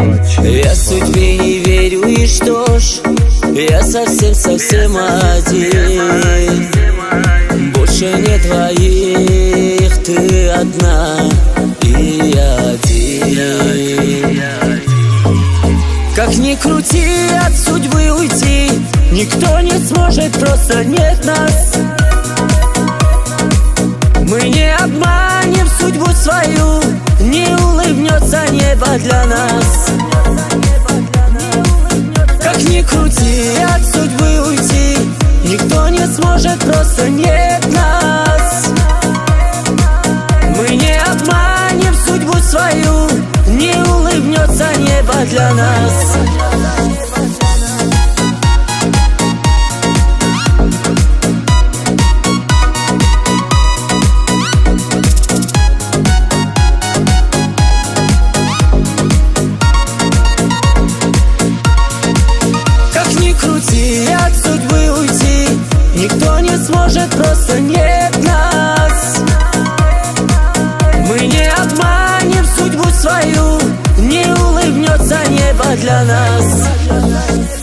Я судьбе не верю, и что ж, я совсем один. Больше не двоих, ты одна и один. Как ни крути, от судьбы уйти никто не сможет, просто нет нас. Мы не обманем судьбу свою, не улыбнется небо для нас. Как ни крути, от судьбы уйти никто не сможет, просто нет нас. Мы не обманем судьбу свою, не улыбнется небо для нас. От судьбы уйти никто не сможет, просто нет нас. Мы не обманем судьбу свою, не улыбнется небо для нас.